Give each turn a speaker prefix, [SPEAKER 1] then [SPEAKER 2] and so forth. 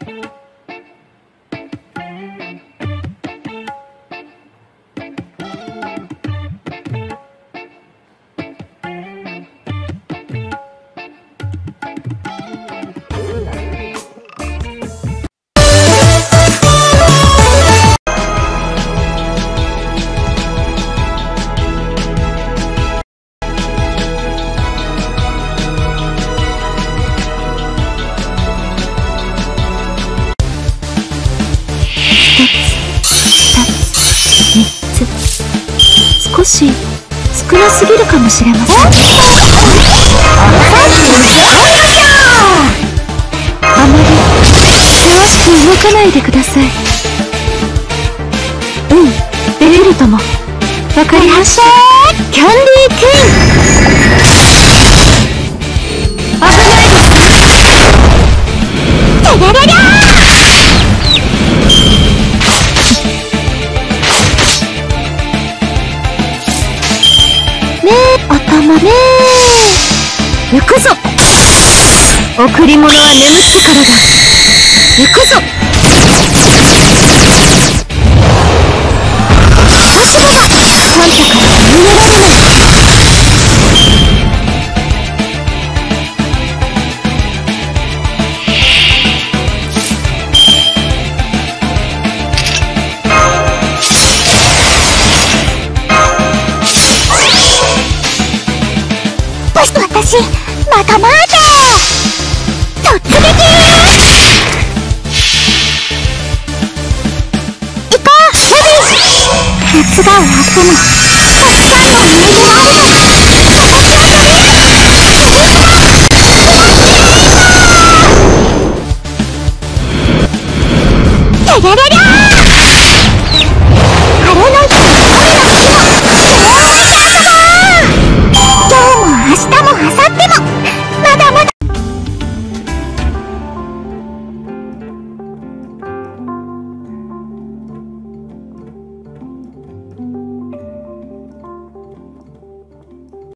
[SPEAKER 1] 少し少なすぎるかもしれません。あまり険しく動かないでください。ベルトもわかりました。キャンディークイーン、危ないです。テレレレー頭ねー。行くぞ。贈り物は眠ってからだ。行くぞ。はしごがサンタから逃げられない。私また待て。突撃。行こうレディー。夏が終わってもたくさんの思い出があるの。テレレレ